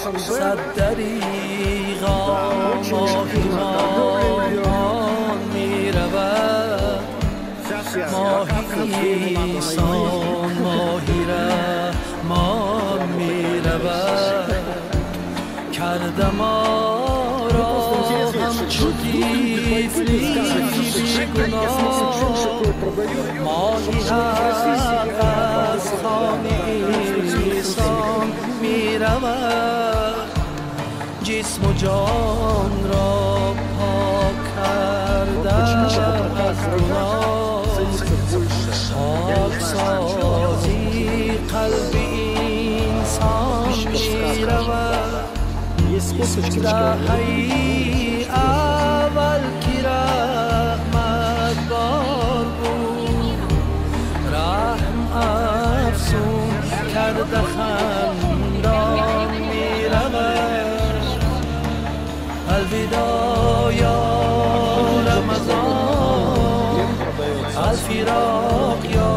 صد دریغا ماهیمان می رود، ماهی سان ماهی رحمان می رود. کرده ما را همچو طفلی بیگناه، ماهی حق از خوان ایسان می رود. جسم و جان را پاک کرده از گناه، پاکسازی قلب انسان می رود. دهی اول کی رحمت بار بود، رحم افزون کرده خندان می رود. الوداع یا رمضان، الفراق یا